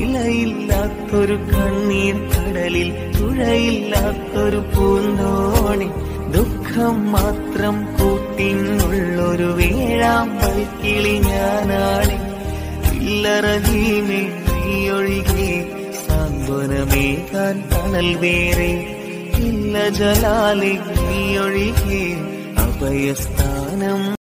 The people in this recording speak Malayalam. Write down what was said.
വിലയില്ലാത്തൊരു കണ്ണീർ കടലിൽ തുഴയില്ലാത്തൊരു പൂന്തോണി ദുഃഖം മാത്രം കൂട്ടിനുള്ളൊരു വേഴാം പൽക്കിളി ഞാനാണ്. ഇല്ല റഹീമേ നീയൊഴികെ സാന്ത്വനമേകാൻ തണൽ വേറെ ഇല്ല ജലാലേ നീയൊഴികെ അഭയസ്ഥാനം.